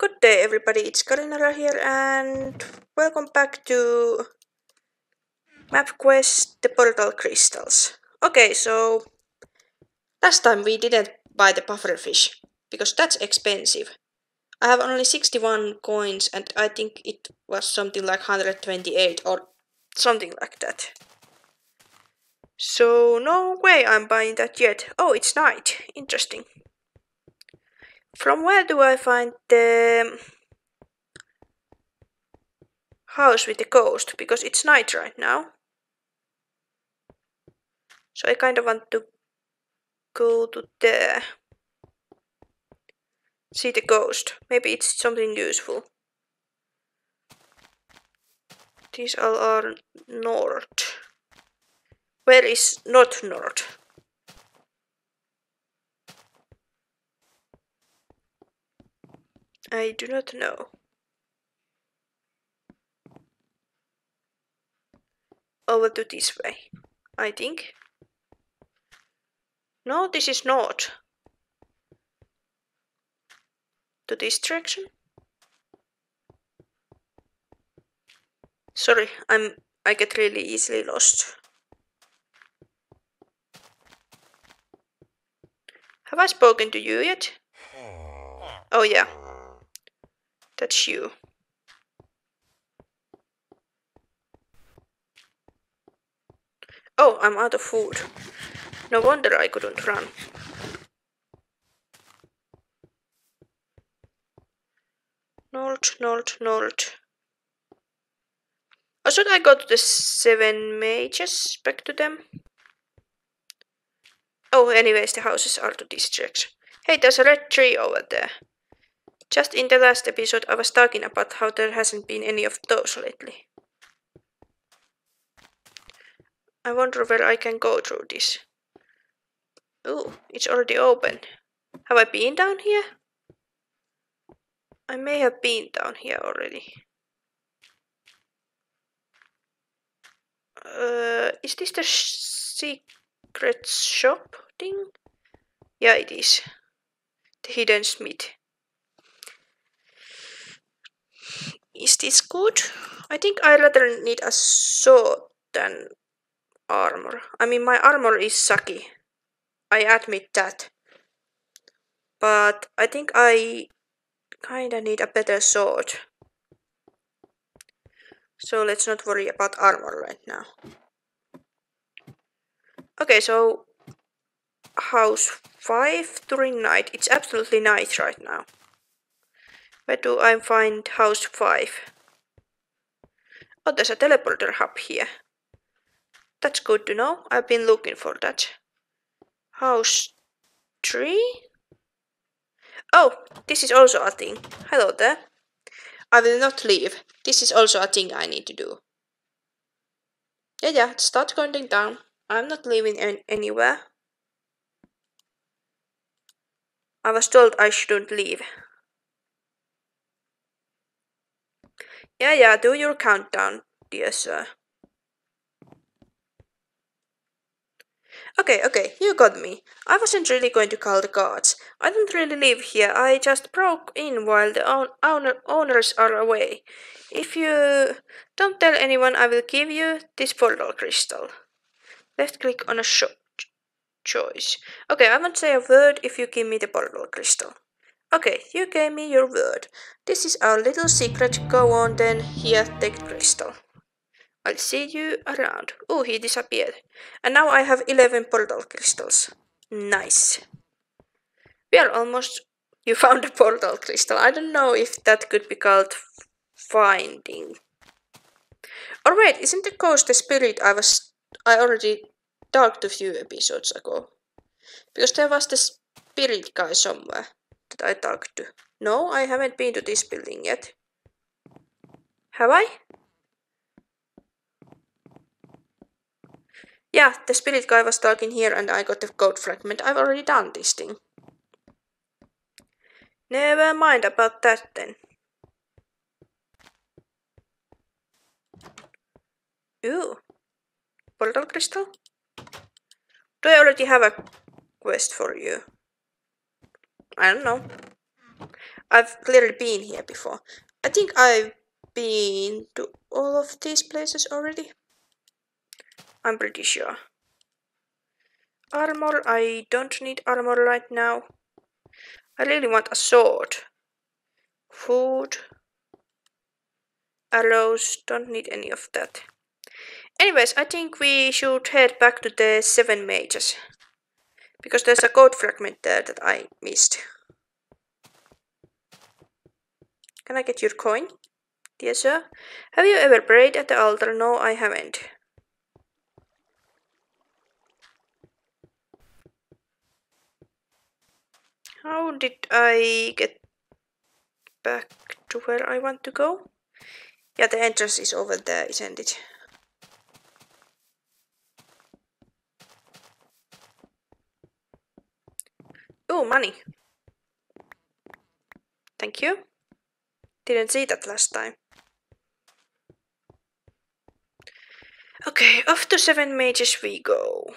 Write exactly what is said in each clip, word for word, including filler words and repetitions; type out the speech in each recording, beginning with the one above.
Good day everybody, it's Karinara here and welcome back to MapQuest The Portal Crystals. Okay, so last time we didn't buy the pufferfish because that's expensive. I have only sixty-one coins and I think it was something like one hundred twenty-eight or something like that. So no way I'm buying that yet. Oh, it's night. Interesting. From where do I find the house with the ghost? Because it's night right now. So I kind of want to go to there. See the ghost. Maybe it's something useful. These all are north. Where is not north? I do not know. Over to this way, I think. No, this is north. To this direction? Sorry, I'm I get really easily lost. Have I spoken to you yet? Oh yeah. That's you. Oh, I'm out of food. No wonder I couldn't run. North, north, north. Or should I go to the seven mages, back to them? Oh, anyways, the houses are to this direction. Hey, there's a red tree over there. Just in the last episode I was talking about how there hasn't been any of those lately. I wonder where I can go through this. Ooh, it's already open. Have I been down here? I may have been down here already. Uh, is this the sh secret shop thing? Yeah, it is. The hidden smith. Is this good? I think I rather need a sword than armor. I mean, my armor is sucky. I admit that. But I think I kinda need a better sword. So let's not worry about armor right now. Okay, so house five during night. It's absolutely night right now. Where do I find house five? Oh, there's a teleporter hub here. That's good to know. I've been looking for that. House three? Oh, this is also a thing. Hello there. I will not leave. This is also a thing I need to do. Yeah, yeah, start counting down. I'm not leaving any anywhere. I was told I shouldn't leave. Yeah, yeah, do your countdown, dear sir. Okay, okay, you got me. I wasn't really going to call the guards. I don't really live here. I just broke in while the own owner owners are away. If you don't tell anyone, I will give you this portal crystal. Left click on a shop choice. Okay, I won't say a word if you give me the portal crystal. Okay, you gave me your word. This is our little secret. Go on then. Here, take the crystal. I'll see you around. Oh, he disappeared. And now I have eleven portal crystals. Nice. We are almost... You found a portal crystal. I don't know if that could be called finding. Or wait, isn't the ghost the spirit I was... I already talked a few episodes ago? Because there was the spirit guy somewhere that I talked to. No, I haven't been to this building yet. Have I? Yeah, the spirit guy was talking here and I got the code fragment. I've already done this thing. Never mind about that then. Ooh. Portal crystal? Do I already have a quest for you? I don't know. I've clearly been here before. I think I've been to all of these places already. I'm pretty sure. Armor, I don't need armor right now. I really want a sword. Food. Arrows, don't need any of that. Anyways, I think we should head back to the seven mages. Because there's a code fragment there that I missed. Can I get your coin? Dear sir, have you ever prayed at the altar? No, I haven't. How did I get back to where I want to go? Yeah, the entrance is over there, isn't it? Oh, money. Thank you. Didn't see that last time. Okay, off to seven mages we go.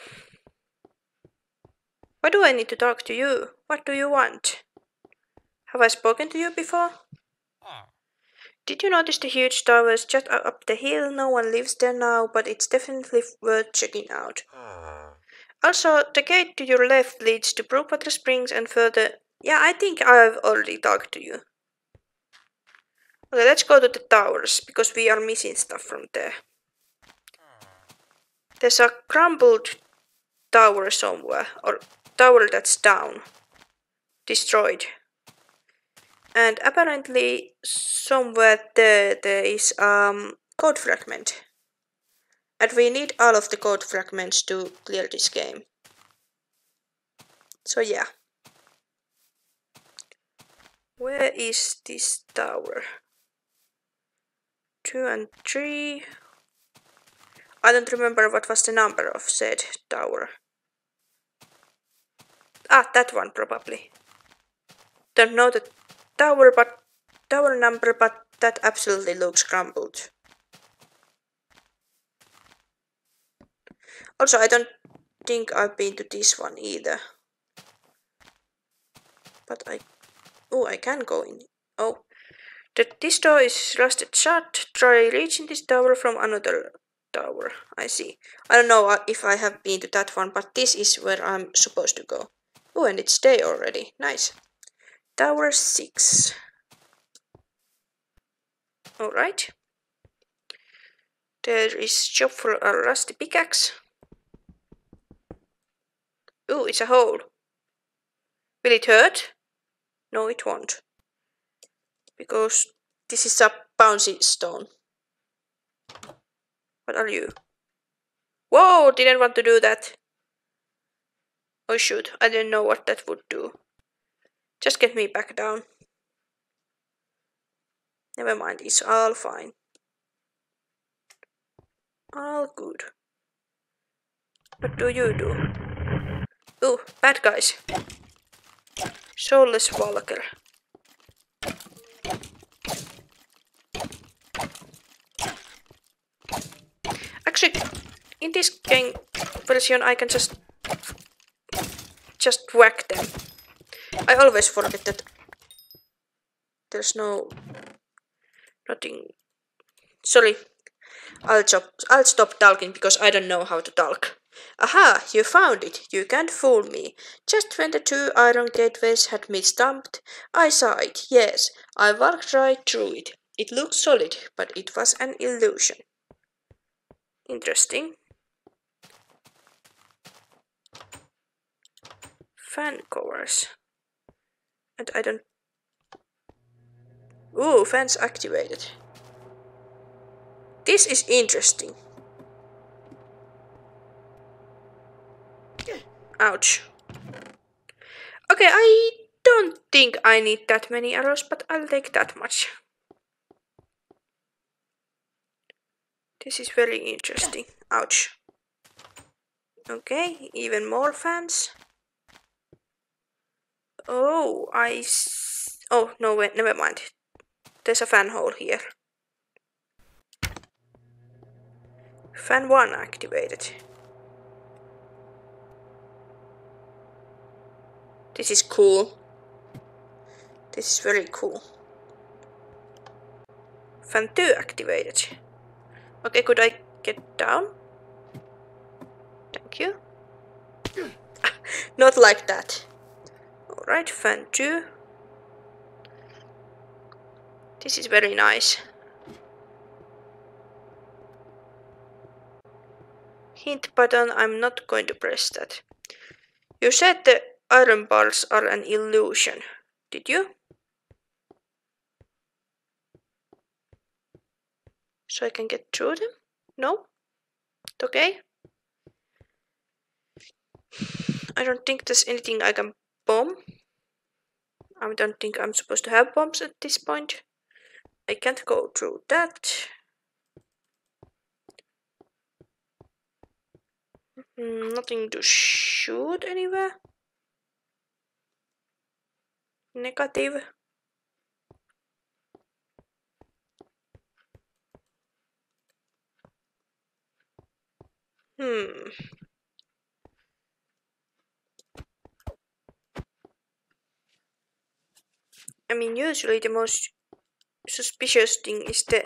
Why do I need to talk to you? What do you want? Have I spoken to you before? Did you notice the huge towers just up the hill? No one lives there now, but it's definitely worth checking out. Also, the gate to your left leads to Brookwater Springs and further. Yeah, I think I've already talked to you. Okay, let's go to the towers, because we are missing stuff from there. There's a crumbled tower somewhere, or tower that's down. Destroyed. And apparently somewhere there, there is a um, code fragment. And we need all of the code fragments to clear this game. So yeah. Where is this tower? Two and three. I don't remember what was the number of said tower. Ah, that one probably. Don't know the tower, but tower number, but that absolutely looks crumbled. Also, I don't think I've been to this one either. But I... Oh, I can go in. Oh. The, this door is rusted shut. Try reaching this tower from another tower. I see. I don't know if I have been to that one, but this is where I'm supposed to go. Oh, and it's day already. Nice. Tower six. Alright. There is job for a rusty pickaxe. Ooh, it's a hole. Will it hurt? No, it won't. Because this is a bouncy stone. What are you? Whoa, didn't want to do that. Oh shoot, I didn't know what that would do. Just get me back down. Never mind, it's all fine. All good. What do you do? Ooh, bad guys. Soulless Walker. Actually, in this game version I can just just whack them. I always forget that there's no nothing. Sorry, I'll stop. I'll stop talking because I don't know how to talk. Aha! You found it. You can't fool me. Just when the two iron gateways had me stumped, I saw it. Yes, I walked right through it. It looked solid, but it was an illusion. Interesting. Fan covers. And I don't... Ooh, fans activated. This is interesting. Ouch. Okay, I don't think I need that many arrows, but I'll take that much. This is very interesting. Ouch. Okay, even more fans. Oh, I... S oh, no, wait, never mind. There's a fan hole here. Fan one activated. This is cool. This is very cool. Fan two activated. Okay, could I get down? Thank you. Not like that. Alright, fan two. This is very nice. Hint button, I'm not going to press that. You said the iron bars are an illusion. Did you? So I can get through them? No? Okay. I don't think there's anything I can bomb. I don't think I'm supposed to have bombs at this point. I can't go through that. Mm, nothing to shoot anywhere. Negative. Hmm. I mean, usually the most suspicious thing is the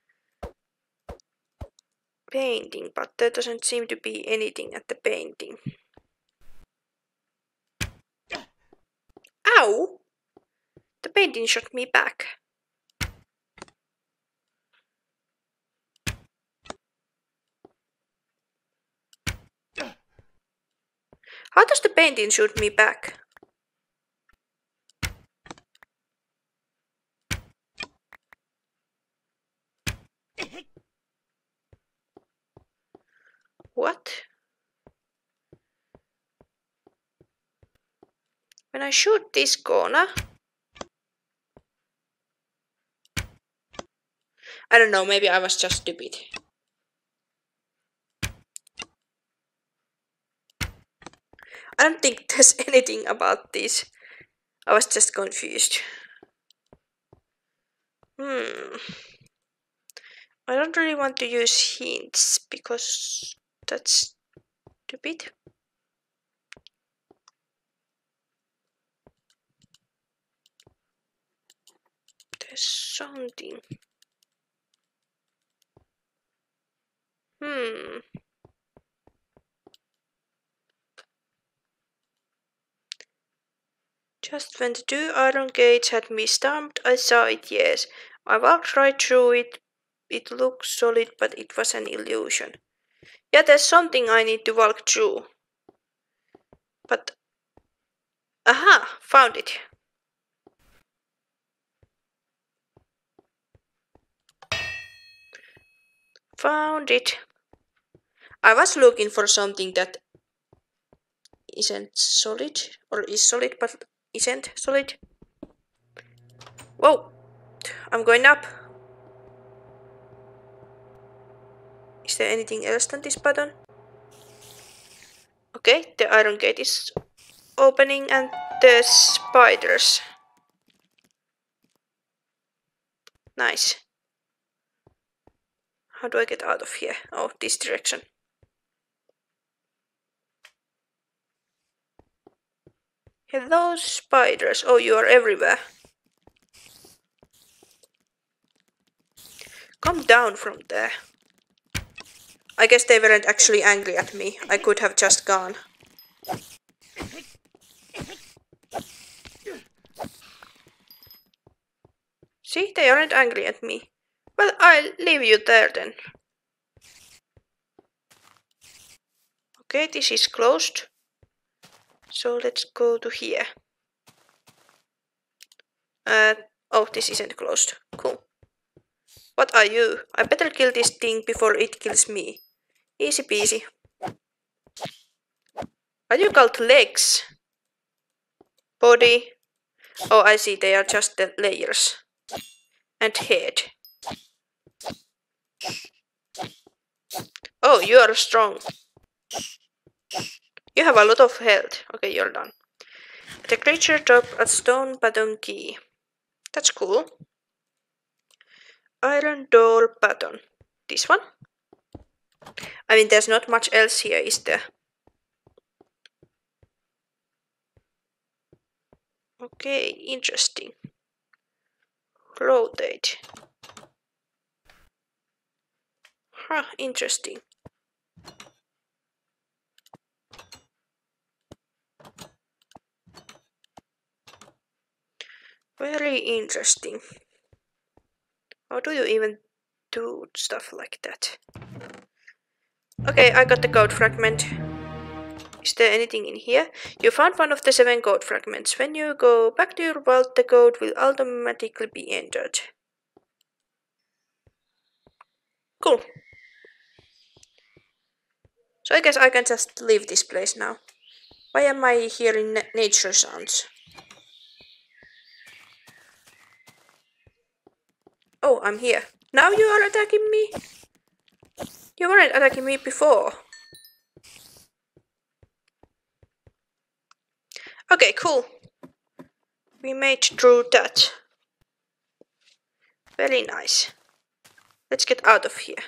painting, but there doesn't seem to be anything at the painting. Ow! The painting shot me back. How does the painting shoot me back? What? When I shoot this corner... I don't know, maybe I was just stupid. I don't think there's anything about this. I was just confused. Hmm. I don't really want to use hints because that's stupid. There's something. Hmm. Just when the two iron gates had me stumped, I saw it, yes. I walked right through it. It looked solid, but it was an illusion. Yeah, there's something I need to walk through. But... Aha! Found it. Found it. I was looking for something that isn't solid, or is solid but isn't solid. Whoa! I'm going up. Is there anything else than this button? Okay, the iron gate is opening and the spiders. Nice. How do I get out of here? Oh, this direction. Hello, spiders. Oh, you are everywhere. Come down from there. I guess they weren't actually angry at me. I could have just gone. See, they aren't angry at me. Well, I'll leave you there then. Okay, this is closed. So let's go to here. Uh, oh, this isn't closed. Cool. What are you? I better kill this thing before it kills me. Easy peasy. Are you called legs? Body? Oh, I see, they are just the layers. And head. Oh, you are strong. You have a lot of health. Okay, you're done. The creature dropped a stone button key. That's cool. Iron door button. This one? I mean, there's not much else here, is there? Okay, interesting. rotate. Huh, interesting. Very interesting. How do you even do stuff like that? Okay, I got the code fragment. Is there anything in here? You found one of the seven code fragments. When you go back to your vault, the code will automatically be entered. Cool. So I guess I can just leave this place now. Why am I hearing na nature sounds? Oh, I'm here. Now you are attacking me? You weren't attacking me before. Okay, cool. We made through that. Very nice. Let's get out of here.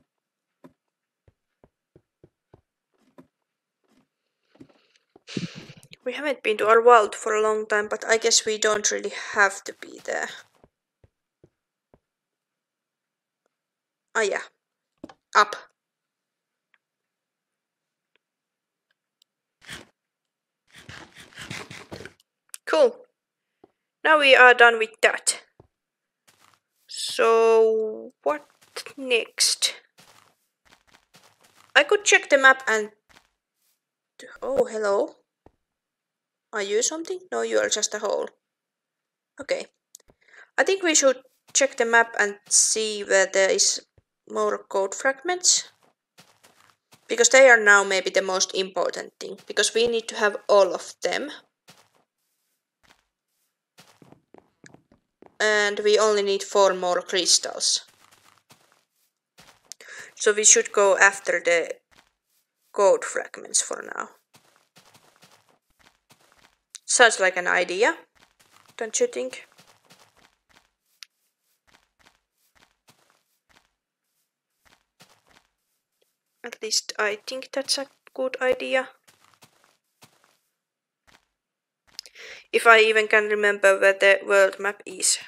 We haven't been to our vault for a long time, but I guess we don't really have to be there. Ah, yeah. Up. Cool. Now we are done with that. So, what next? I could check the map and... Oh, hello. Are you something? No, you are just a hole. Okay. I think we should check the map and see where there is more code fragments. Because they are now maybe the most important thing. Because we need to have all of them. And we only need four more crystals. So we should go after the code fragments for now. Sounds like an idea, don't you think? At least I think that's a good idea. If I even can remember where the world map is.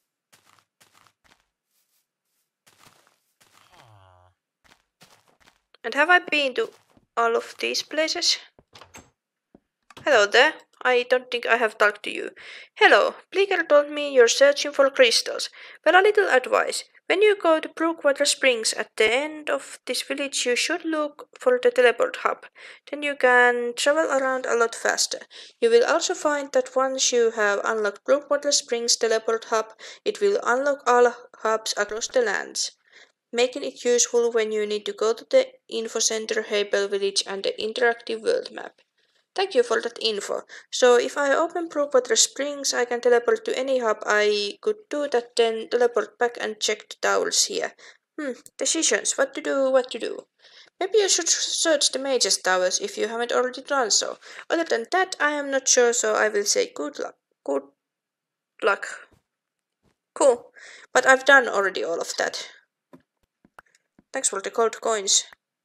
And have I been to all of these places? Hello there. I don't think I have talked to you. Hello, Bleaker told me you're searching for crystals. Well, a little advice. When you go to Brookwater Springs at the end of this village, you should look for the teleport hub. Then you can travel around a lot faster. You will also find that once you have unlocked Brookwater Springs teleport hub, it will unlock all hubs across the lands, making it useful when you need to go to the info center, Haybell Village, and the interactive world map. Thank you for that info. So if I open Brookwater Springs, I can teleport to any hub. I could do that, then teleport back and check the towels here. Hmm, decisions. What to do, what to do. Maybe you should search the Mage's Towers if you haven't already done so. Other than that, I am not sure, so I will say good luck. Good luck. Cool. But I've done already all of that. Thanks for the gold coins.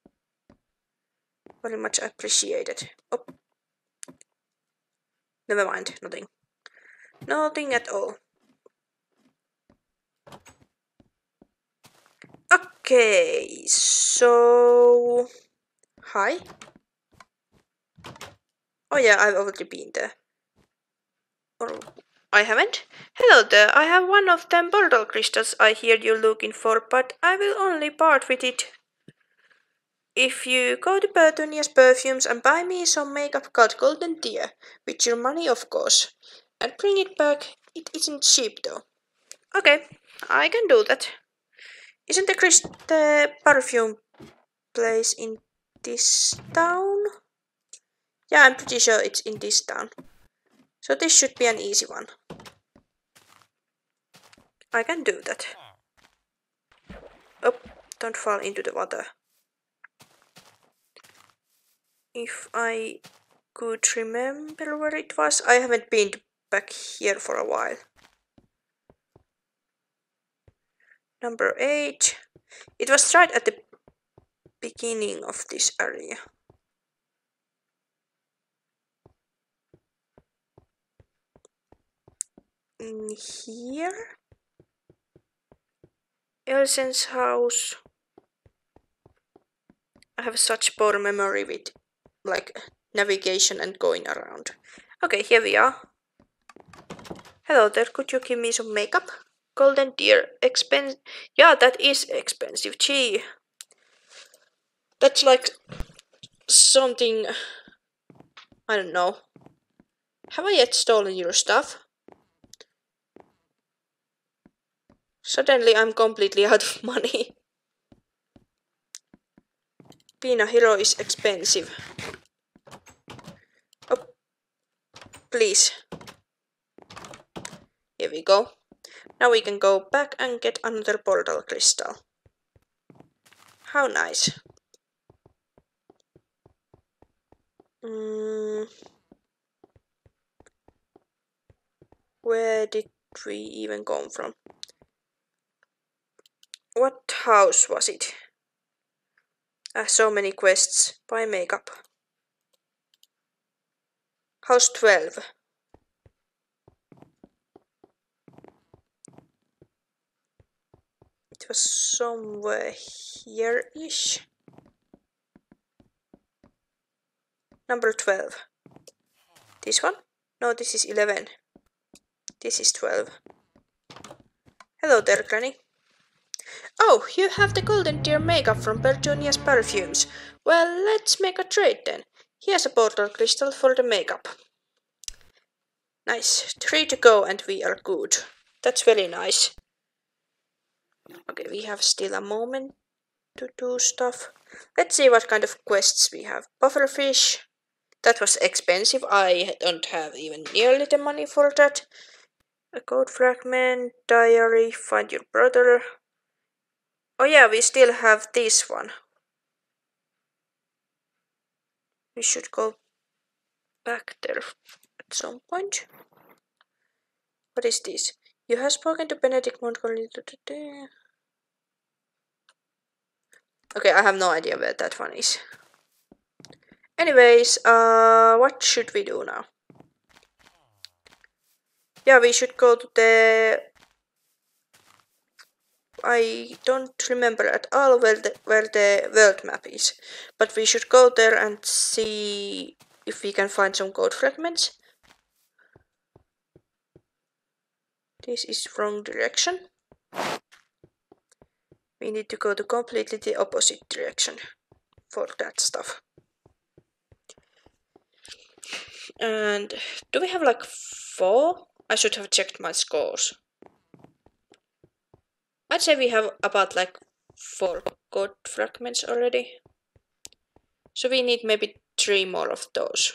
Very much appreciated. Oh. Never mind, nothing. Nothing at all. Okay, so... Hi? Oh yeah, I've already been there. Or I haven't? Hello there, I have one of them portal crystals I hear you're looking for, but I will only part with it if you go to Petunia's Perfumes and buy me some makeup called Golden Deer, with your money of course, and bring it back. It isn't cheap though. Okay, I can do that. Isn't the, Chris the perfume place in this town? Yeah, I'm pretty sure it's in this town. So this should be an easy one. I can do that. Oh, don't fall into the water. If I could remember where it was. I haven't been back here for a while. Number eight. It was right at the beginning of this area. In here? Elsen's house. I have such poor memory with like navigation and going around. Okay, here we are. Hello there, could you give me some makeup? Golden deer, expensive. Yeah, that is expensive. Gee, that's like something. I don't know. Have I yet stolen your stuff? Suddenly I'm completely out of money. Being a hero is expensive. Oh, please. Here we go. Now we can go back and get another portal crystal. How nice. Mm, where did we even come from? What house was it? Ah, so many quests. Buy makeup. House twelve. It was somewhere here-ish. Number twelve. This one? No, this is eleven. This is twelve. Hello there, Granny. Oh, you have the golden deer makeup from Petunia's perfumes. Well, let's make a trade then. Here's a portal crystal for the makeup. Nice. Three to go and we are good. That's very nice. Okay, we have still a moment to do stuff. Let's see what kind of quests we have. Pufferfish. That was expensive. I don't have even nearly the money for that. A code fragment, diary, find your brother. Oh yeah, we still have this one. We should go back there at some point. What is this? You have spoken to Benedict Montgomery. Okay, I have no idea where that one is. Anyways, uh, what should we do now? Yeah, we should go to the... I don't remember at all where the, where the world map is, but we should go there and see if we can find some code fragments. This is wrong direction. We need to go to completely the opposite direction for that stuff. And do we have like four? I should have checked my scores. I'd say we have about like four code fragments already. So we need maybe three more of those.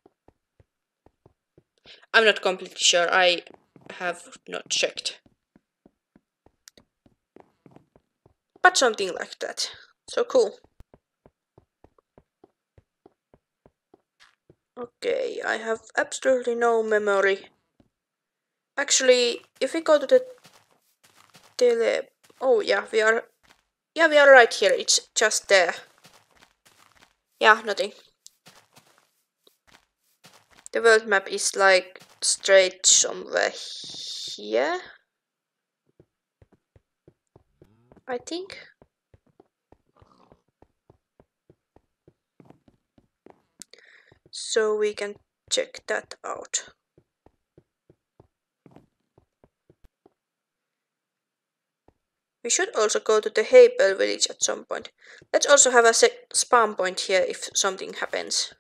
I'm not completely sure. I have not checked. But something like that. So cool. Okay, I have absolutely no memory. Actually, if we go to the tele... Oh yeah, we are... Yeah, we are right here. It's just there. Yeah, nothing. The world map is like straight somewhere here. I think. So we can check that out. We should also go to the Haybell village at some point. Let's also have a spawn point here if something happens.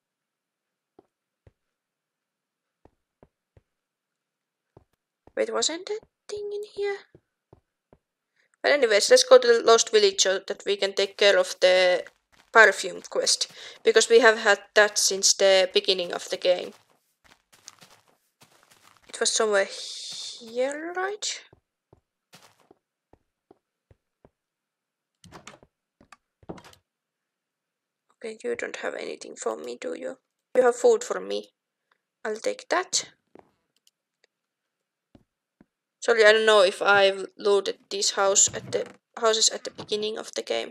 Wait, wasn't that thing in here? But anyways, let's go to the Lost Village so that we can take care of the perfume quest. Because we have had that since the beginning of the game. It was somewhere here, right? Okay, you don't have anything for me, do you? You have food for me. I'll take that. Sorry, I don't know if I've loaded these house at the houses at the beginning of the game.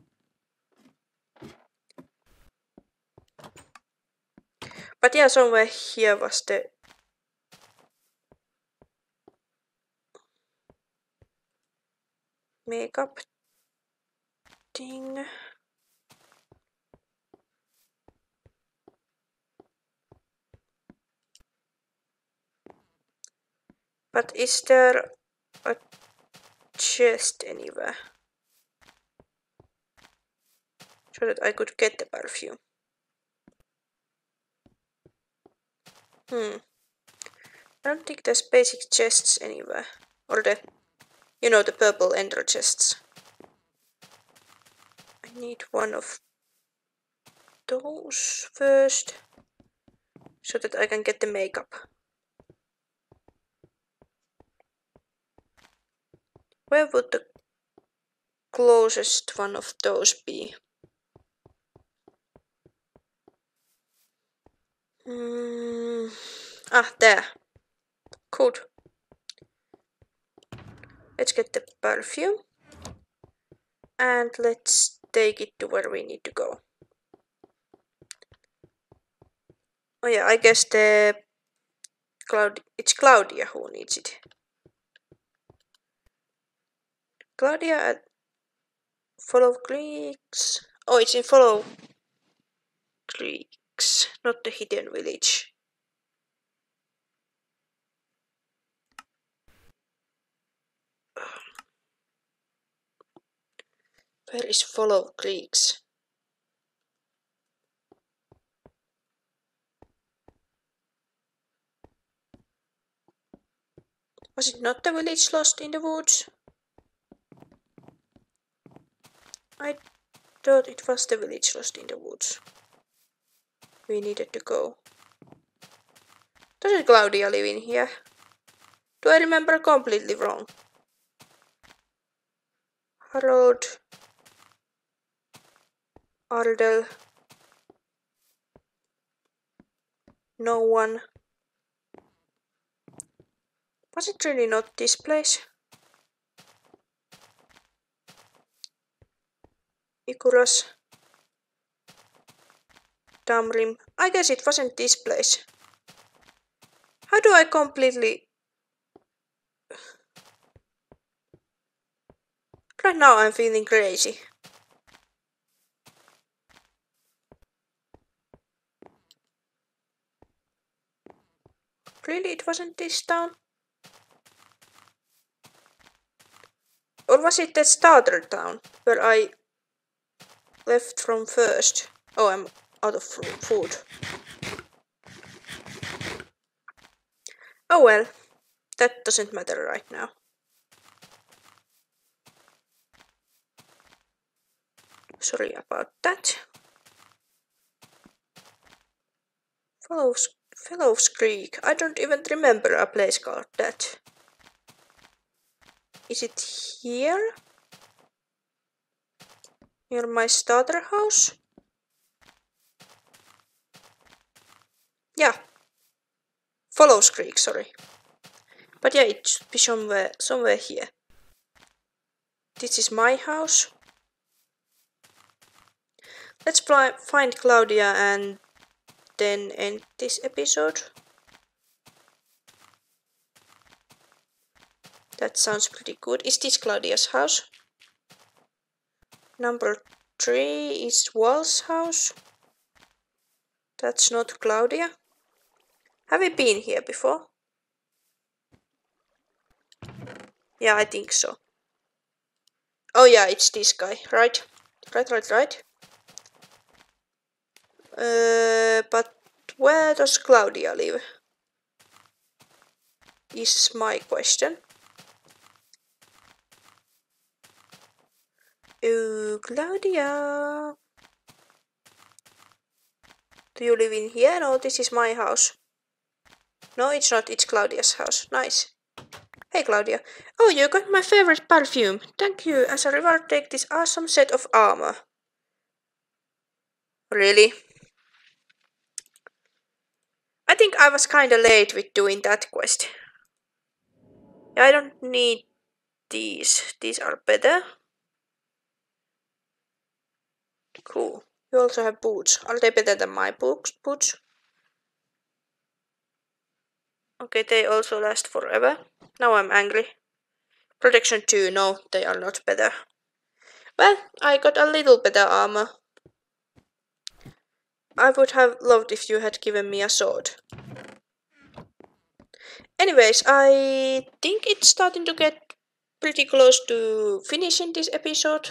But yeah, somewhere here was the... makeup thing. But is there a chest anywhere? So that I could get the perfume. Hmm. I don't think there's basic chests anywhere. Or the, you know, the purple ender chests. I need one of those first. So that I can get the makeup. Where would the closest one of those be? Mm. Ah, there. Good. Let's get the perfume. And let's take it to where we need to go. Oh yeah, I guess the Cloud it's Claudia who needs it. Claudia at follow clicks. Oh, it's in follow clicks, not the hidden village. Where is follow clicks? Was it not the village lost in the woods? I thought it was the village lost in the woods. We needed to go. Doesn't Claudia live in here? Do I remember completely wrong? Harold, Ardell, no one. Was it really not this place? Ikuras, Damrim. I guess it wasn't this place. How do I completely... Right now I'm feeling crazy. Really, it wasn't this town? Or was it that starter town where I left from first? Oh, I'm out of food. Oh well, that doesn't matter right now. Sorry about that. Fellows, Fellows Creek. I don't even remember a place called that. Is it here? Near my starter house? Yeah. Fellows Creek, sorry. But yeah, it should be somewhere, somewhere here. This is my house. Let's find Claudia and then end this episode. That sounds pretty good. Is this Claudia's house? Number three is Wall's house. That's not Claudia. Have we been here before? Yeah, I think so. Oh yeah, it's this guy, right? Right, right, right. Uh, but where does Claudia live? Is my question. Oh, Claudia. Do you live in here? No, this is my house. No, it's not. It's Claudia's house. Nice. Hey, Claudia. Oh, you got my favorite perfume. Thank you. As a reward, take this awesome set of armor. Really? I think I was kinda late with doing that quest. I don't need these. These are better. Cool. You also have boots. Are they better than my boots? Boots? Okay, they also last forever. Now I'm angry. Protection two, no, they are not better. Well, I got a little better armor. I would have loved if you had given me a sword. Anyways, I think it's starting to get pretty close to finishing this episode.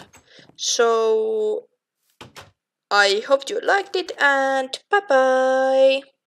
So I hope you liked it and bye bye!